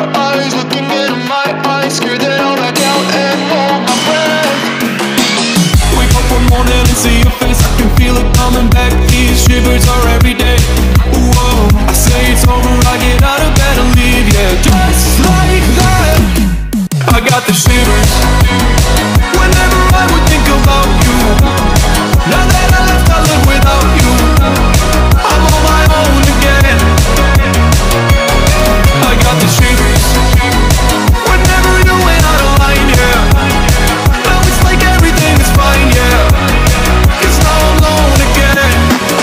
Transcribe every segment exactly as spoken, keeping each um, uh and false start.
your eyes, looking into my eyes, scared that I'll back out and hold my breath. Wake up one morning and see your face, I can feel it coming back. These shivers are every day. Whoa, I say it's over, I get out of bed and leave, yeah, just like that. I got the shivers whenever I would think about you. Now that I left, I live without you. I'm on my own again. I got the shivers whenever you went out of line, yeah. Now it's like everything is fine, yeah. 'Cause now I'm alone again.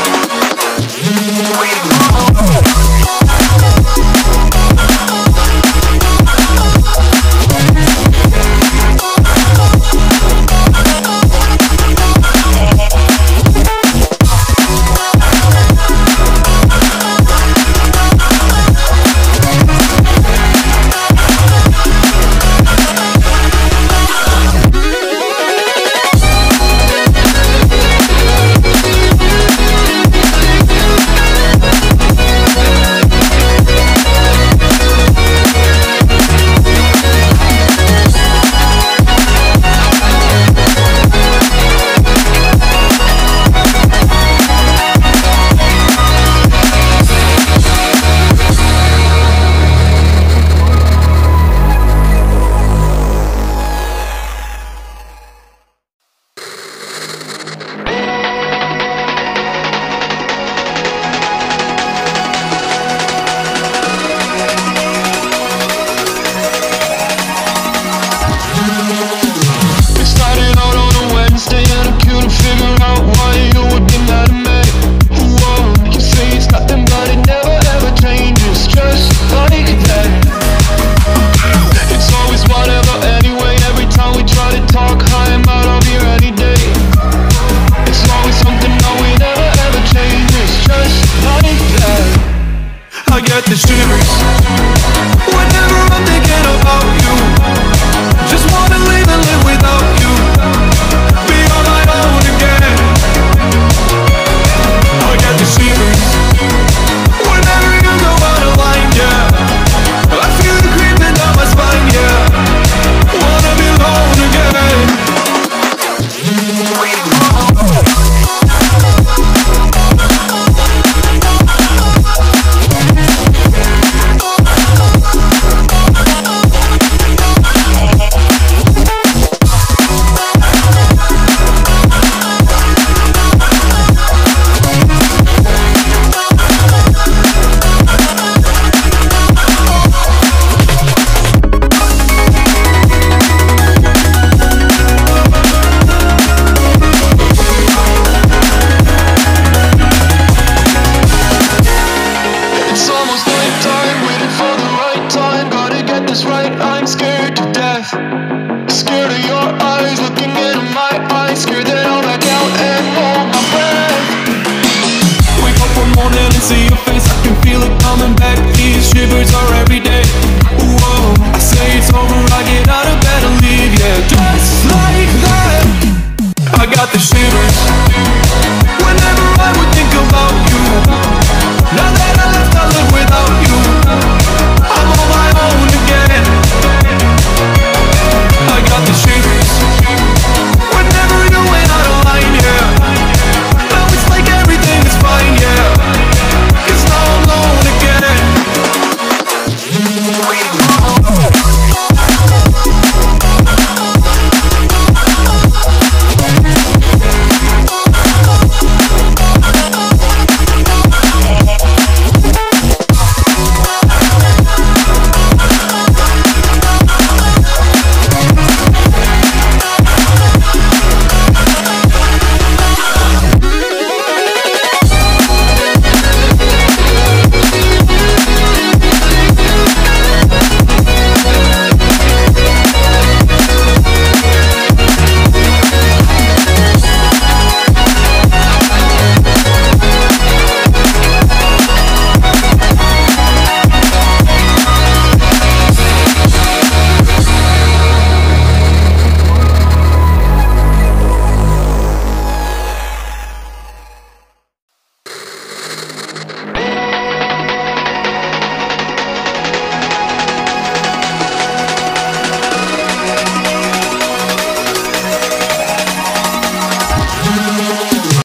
The shivers whenever I'm thinking about you. Just wanna leave and live without you. Be on my own again. I got the shivers whenever you go out of line, yeah. I feel it creeping down my spine, yeah. Wanna be alone again. I'm scared to death, scared of your eyes, looking into my eyes, scared that I'll back out and hold my breath. Wake up one morning and see your face, I can feel it coming back. These shivers are every day.